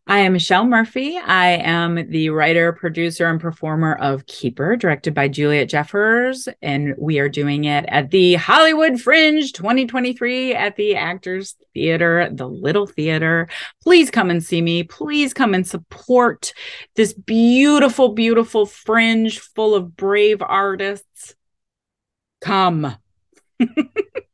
I am Michelle Murphy. I am the writer, producer, and performer of Keeper, directed by Juliette Jeffers. And we are doing it at the Hollywood Fringe 2023 at the Actors Theater, the Little Theater. Please come and see me. Please come and support this beautiful, beautiful Fringe full of brave artists. Come.